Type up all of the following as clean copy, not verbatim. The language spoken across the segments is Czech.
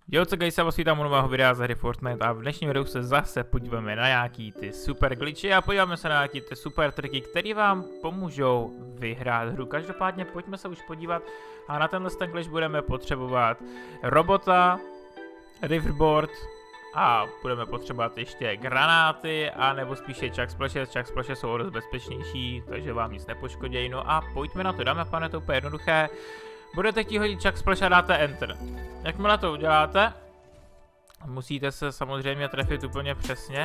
Jo, co guys, já vás vítám u nového videa z hry Fortnite a v dnešním videu se zase podíváme na nějaký ty super glitchy a podíváme se na nějaký ty super triky, které vám pomůžou vyhrát hru. Každopádně pojďme se už podívat a na tenhle glitch budeme potřebovat robota, riftboard a budeme potřebovat ještě granáty a nebo spíše chuck splashes. Chuck splashes jsou dost bezpečnější, takže vám nic nepoškodějí. No a pojďme na to, dáme a pane, to úplně jednoduché. Budete chtít hodit chuck splash a dáte enter. Jakmile to uděláte, musíte se samozřejmě trefit úplně přesně.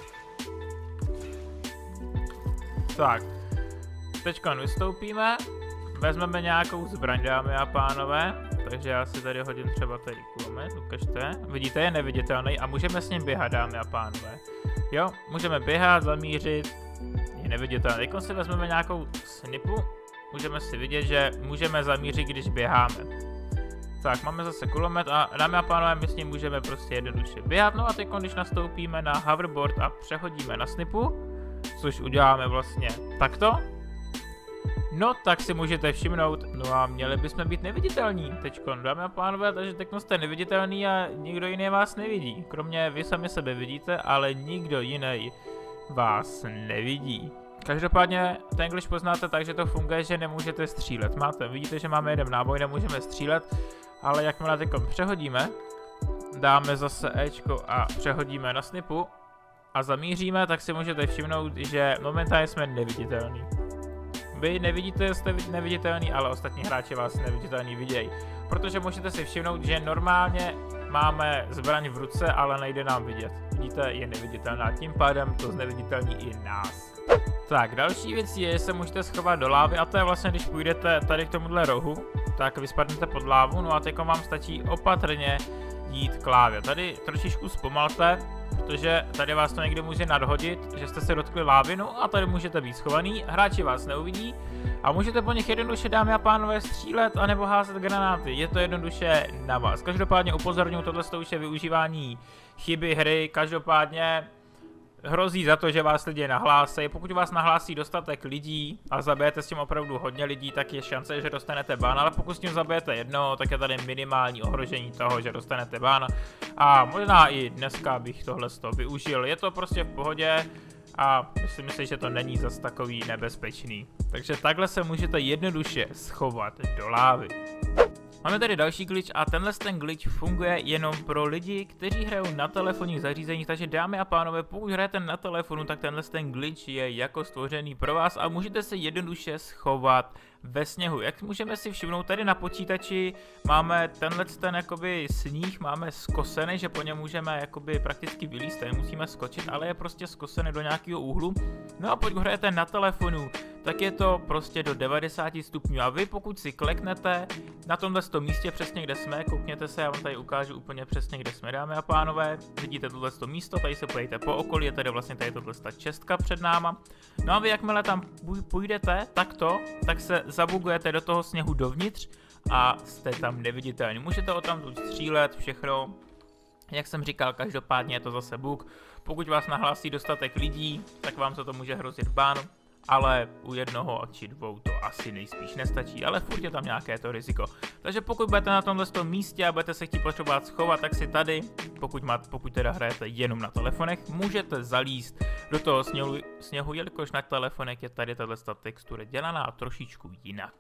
Tak, teďka vystoupíme, vezmeme nějakou zbraň, dámy a pánové, takže já si tady hodím třeba tady kulomet, ukažte, vidíte, je neviditelný a můžeme s ním běhat, dámy a pánové. Jo, můžeme běhat, zamířit, je neviditelný. Teď si vezmeme nějakou snipu. Můžeme si vidět, že můžeme zamířit, když běháme. Tak, máme zase kulomet a dámy a pánové, my s ním můžeme prostě jednoduše běhat. No a teď, když nastoupíme na hoverboard a přehodíme na snipu, což uděláme vlastně takto, no tak si můžete všimnout, no a měli bychom být neviditelní teďkon, dámy a pánové, takže teď jste neviditelný a nikdo jiný vás nevidí. Kromě vy sami sebe vidíte, ale nikdo jiný vás nevidí. Každopádně ten glitch poznáte tak, že to funguje, že nemůžete střílet. Vidíte, že máme jeden náboj, nemůžeme střílet, ale jakmile teďkom přehodíme, dáme zase Ečko a přehodíme na snipu a zamíříme, tak si můžete všimnout, že momentálně jsme neviditelní. Vy nevidíte, jste neviditelný, ale ostatní hráči vás neviditelný vidějí. Protože můžete si všimnout, že normálně máme zbraň v ruce, ale nejde nám vidět. Vidíte, je neviditelná, tím pádem to zneviditelní i nás. Tak, další věc je, že se můžete schovat do lávy a to je vlastně, když půjdete tady k tomuhle rohu, tak vy spadnete pod lávu, no a teď vám stačí opatrně jít k lávě. Tady trošičku zpomalte, protože tady vás to někdy může nadhodit, že jste se dotkli lávy, no a tady můžete být schovaný, hráči vás neuvidí a můžete po nich jednoduše, dámy a pánové, střílet anebo házet granáty, je to jednoduše na vás. Každopádně upozorňuji, tohle už je využívání chyby hry, každopádně hrozí za to, že vás lidi nahlásí. Pokud vás nahlásí dostatek lidí a zabijete s tím opravdu hodně lidí, tak je šance, že dostanete ban, ale pokud s tím zabijete jedno, tak je tady minimální ohrožení toho, že dostanete ban. A možná i dneska bych tohle využil. Je to prostě v pohodě a myslím si, že to není zas takový nebezpečný. Takže takhle se můžete jednoduše schovat do lávy. Máme tady další glitch a tenhle glitch funguje jenom pro lidi, kteří hrajou na telefonních zařízeních, takže dámy a pánové, pokud hrajete na telefonu, tak tenhle glitch je jako stvořený pro vás a můžete se jednoduše schovat ve sněhu. Jak můžeme si všimnout, tady na počítači máme tenhle jakoby sníh, máme skosený, že po něm můžeme jakoby prakticky vylízt, nemusíme skočit, ale je prostě skosený do nějakého úhlu. No a pokud hrajete na telefonu, tak je to prostě do 90 stupňů a vy pokud si kleknete na tomhle místě přesně kde jsme, koukněte se, já vám tady ukážu úplně přesně kde jsme, dámy a pánové, vidíte tohle místo, tady se pojďte po okolí, je tady vlastně tady tohle čestka před náma. No a vy jakmile tam půjdete takto, tak se zabugujete do toho sněhu dovnitř a jste tam neviditelní. Můžete o tam střílet, všechno. Jak jsem říkal, každopádně je to zase bug. Pokud vás nahlásí dostatek lidí, tak vám to může hrozit ban, ale u jednoho či dvou to asi nejspíš nestačí, ale furt je tam nějaké to riziko. Takže pokud budete na tomhle místě a budete se chtít potřebovat schovat, tak si tady, pokud teda hrajete jenom na telefonech, můžete zalízt do toho sněhu, jelikož na telefonech je tady tato textura dělaná trošičku jinak.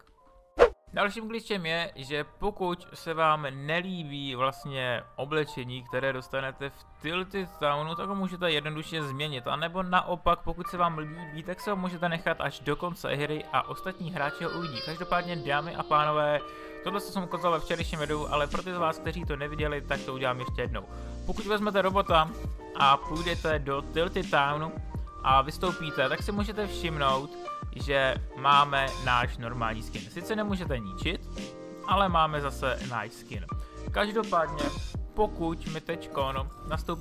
Dalším glitchem je, že pokud se vám nelíbí vlastně oblečení, které dostanete v Tilted Townu, tak ho můžete jednoduše změnit. A nebo naopak, pokud se vám líbí, tak se ho můžete nechat až do konce hry a ostatní hráči ho uvidí. Každopádně, dámy a pánové, tohle jsem ukázal ve včerejším videu, ale pro ty z vás, kteří to neviděli, tak to udělám ještě jednou. Pokud vezmete robota a půjdete do Tilted Townu a vystoupíte, tak si můžete všimnout, že máme náš normální skin. Sice nemůžete ničit, ale máme zase náš skin. Každopádně, pokud my teďkon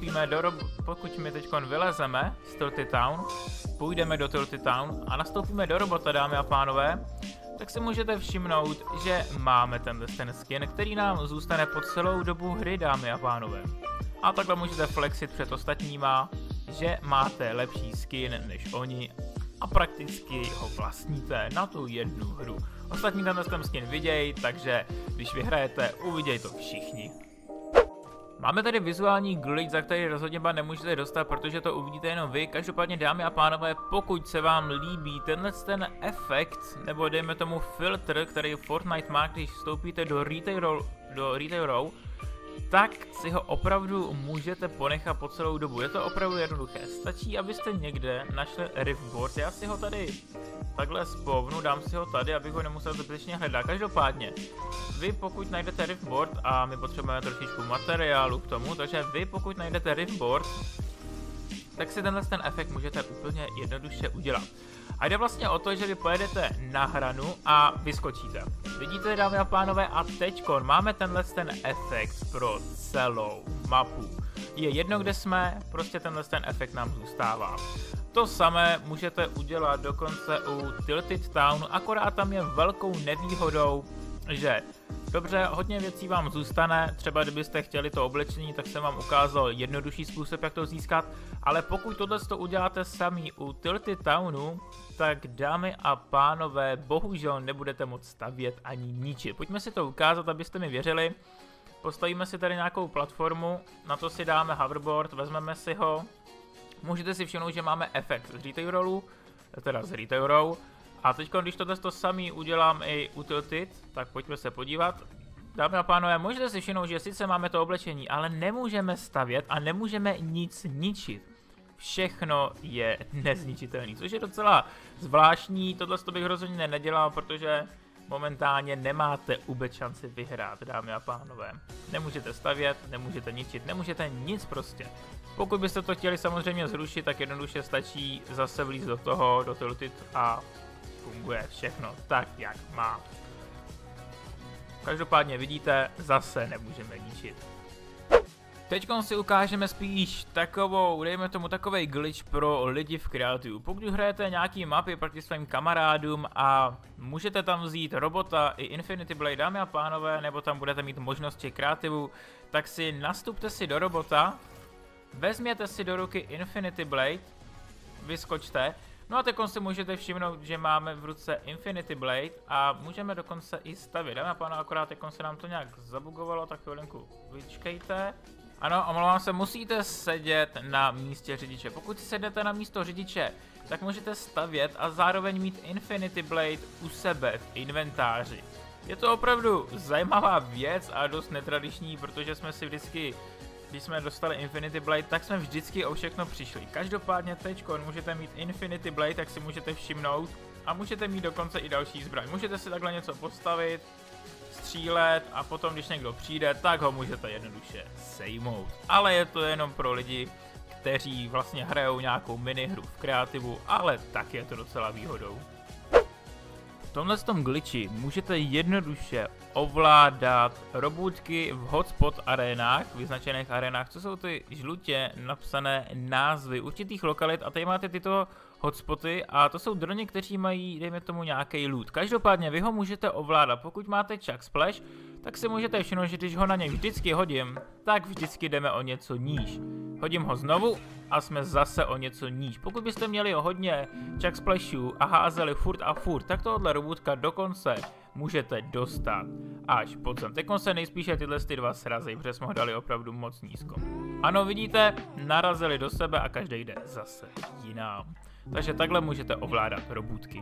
vylezeme z Tilted Town, půjdeme do Tilted Town a nastoupíme do robota, dámy a pánové, tak si můžete všimnout, že máme ten skin, který nám zůstane po celou dobu hry, dámy a pánové. A takhle můžete flexit před ostatníma, že máte lepší skin než oni a prakticky ho vlastníte na tu jednu hru. Ostatní ten skin vidějí, takže když vyhrajete, uvidějí to všichni. Máme tady vizuální glitch, za který rozhodně nemůžete dostat, protože to uvidíte jenom vy. Každopádně, dámy a pánové, pokud se vám líbí ten efekt, nebo dejme tomu filtr, který Fortnite má, když vstoupíte do Retail Row, tak si ho opravdu můžete ponechat po celou dobu. Je to opravdu jednoduché. Stačí, abyste někde našli riftboard. Já si ho tady takhle spavnu, dám si ho tady, abych ho nemusel zbytečně hledat. Každopádně, vy pokud najdete riftboard, a my potřebujeme trošičku materiálu k tomu, takže vy pokud najdete riftboard, tak si ten efekt můžete úplně jednoduše udělat. A jde vlastně o to, že vy pojedete na hranu a vyskočíte. Vidíte, dámy a pánové, a teďkon máme ten efekt pro celou mapu. Je jedno, kde jsme, prostě ten efekt nám zůstává. To samé můžete udělat dokonce u Tilted Townu, akorát tam je velkou nevýhodou, že dobře, hodně věcí vám zůstane, třeba kdybyste chtěli to oblečení, tak jsem vám ukázal jednodušší způsob, jak to získat, ale pokud tohle uděláte sami u Tilted Townu, tak dámy a pánové, bohužel nebudete moct stavět ani ničit. Pojďme si to ukázat, abyste mi věřili. Postavíme si tady nějakou platformu, na to si dáme hoverboard, vezmeme si ho. Můžete si všimnout, že máme efekt z Retail Row. A teď, když tohle samý udělám i u Tilted, tak pojďme se podívat. Dámy a pánové, můžete si všimnout, že sice máme to oblečení, ale nemůžeme stavět a nemůžeme nic ničit. Všechno je nezničitelné, což je docela zvláštní. Tohle bych rozhodně nedělal, protože momentálně nemáte vůbec šanci vyhrát, dámy a pánové. Nemůžete stavět, nemůžete ničit, nemůžete nic prostě. Pokud byste to chtěli samozřejmě zrušit, tak jednoduše stačí zase vlízt do toho, do Tilted a funguje všechno tak, jak má. Každopádně vidíte, zase nemůžeme ničit. Teďkon si ukážeme spíš takovou, dejme tomu takovej glitch pro lidi v kreativu. Pokud hrajete nějaký mapy proti svým kamarádům a můžete tam vzít robota i Infinity Blade, dámy a pánové, nebo tam budete mít možnosti kreativu, tak si nastupte si do robota, vezměte si do ruky Infinity Blade, vyskočte, no a teďkon si můžete všimnout, že máme v ruce Infinity Blade a můžeme dokonce i stavět. Dámy a pánové, akorát teďkon se nám to nějak zabugovalo, tak chvilinku vyčkejte. Ano, omlouvám se, musíte sedět na místě řidiče. Pokud si sednete na místo řidiče, tak můžete stavět a zároveň mít Infinity Blade u sebe v inventáři. Je to opravdu zajímavá věc a dost netradiční, protože jsme si vždycky, když jsme dostali Infinity Blade, tak jsme vždycky o všechno přišli. Každopádně teďkon můžete mít Infinity Blade, tak si můžete všimnout a můžete mít dokonce i další zbraň. Můžete si takhle něco postavit, střílet a potom, když někdo přijde, tak ho můžete jednoduše sejmout. Ale je to jenom pro lidi, kteří vlastně hrajou nějakou minihru v kreativu, ale tak je to docela výhodou. V tomhle glitchi můžete jednoduše ovládat robotky v hotspot arénách, vyznačených arénách, co jsou ty žlutě napsané názvy určitých lokalit, a tady máte tyto hotspoty a to jsou droni, kteří mají, dejme tomu, nějaký loot. Každopádně vy ho můžete ovládat. Pokud máte Chuck Splash, tak si můžete všimnout, že když ho na něj vždycky hodím, tak vždycky jdeme o něco níž. Hodím ho znovu a jsme zase o něco níž. Pokud byste měli hodně Chuck Splashů a házeli furt a furt, tak tohohle robůtka dokonce můžete dostat až pod zem. Teďkon se nejspíše tyhle dva srazí, protože jsme ho dali opravdu moc nízko. Ano, vidíte, narazili do sebe a každý jde zase jinam. Takže takhle můžete ovládat robůtky.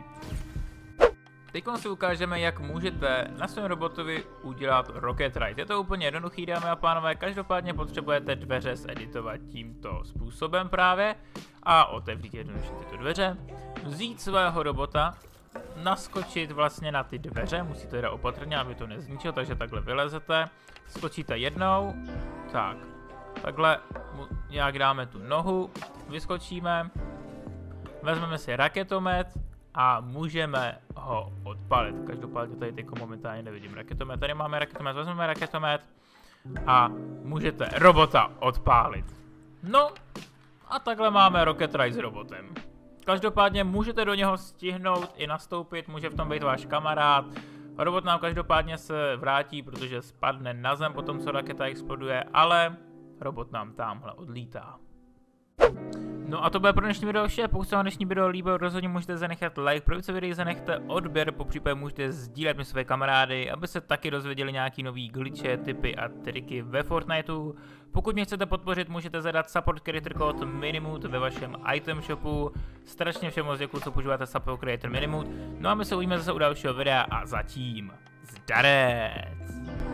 Teď si ukážeme, jak můžete na svém robotovi udělat Rocket Ride. Je to úplně jednoduchý, dámy a pánové, každopádně potřebujete dveře zeditovat tímto způsobem právě a otevřít jednoduše tyto dveře, vzít svého robota, naskočit vlastně na ty dveře, musíte teda opatrně, aby to nezničil, takže takhle vylezete, skočíte jednou, tak, takhle nějak dáme tu nohu, vyskočíme, vezmeme si raketomet a můžeme ho odpalit. Každopádně tady teďko momentálně nevidím raketomet. Tady máme raketomet, vezmeme raketomet a můžete robota odpálit. No a takhle máme Rocket Ride s robotem. Každopádně můžete do něho stihnout i nastoupit, může v tom být váš kamarád. Robot nám každopádně se vrátí, protože spadne na zem po tom, co raketa exploduje, ale robot nám tamhle odlítá. No a to bude pro dnešní video vše. Pokud se vám dnešní video líbilo, rozhodně můžete zanechat like, pro více videí zanechte odběr, popřípadě můžete sdílet mi své kamarády, aby se taky dozvěděli nějaký nový glitche, tipy a triky ve Fortniteu. Pokud mě chcete podpořit, můžete zadat support creator kód Minimood ve vašem item shopu. Strašně všem moc děkuji, co používáte support creator Minimood. No a my se uvidíme zase u dalšího videa a zatím zdarec!